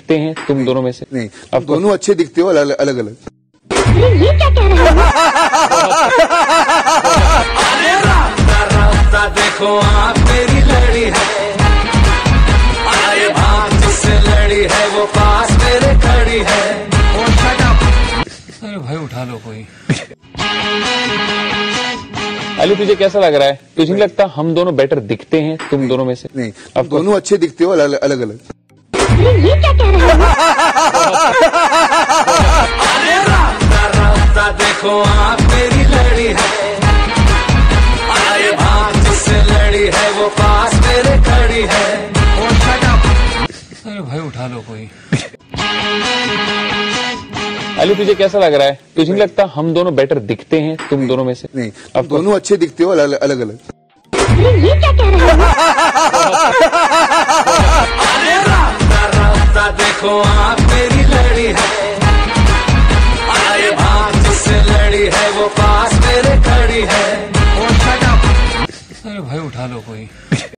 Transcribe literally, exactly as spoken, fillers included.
दिखते हैं तुम दोनों में से? नहीं, अब दोनों अच्छे दिखते हो अलग अलग अलग। ये क्या कह रहे हैं? अरे रास्ता रास्ता देखो आप मेरी लड़ी है, अरे भाग जिससे लड़ी है वो पास मेरे खड़ी है। अरे भाई उठा लो कोई। अली तुझे कैसा लग रहा है? तुझे नहीं लगता हम दोनों बेटर दिखते हैं तुम दोनों में से? नहीं, अब दोनों अच्छे दिखते हो अलग अलग अलग। ये क्या कह रहे हैं? अरे रास्ता रास्ता देखो आप मेरी लड़ी है, अरे भाग जिससे लड़ी है वो पास मेरे खड़ी है। अरे भाई उठा लो कोई। अली तुझे कैसा लग रहा है? तुझे नहीं लगता हम दोनों बेटर दिखते हैं तुम दोनों में से? नहीं, अब दोनों अच्छे दिखते हो अलग अलग अलग। ये क्या कह रहे हैं? अरे रास्ता रास्ता देखो आप मेरी लड़ी है, अरे भाग जिससे लड़ी है वो पास मेरे खड़ी है। अरे भाई उठा लो कोई।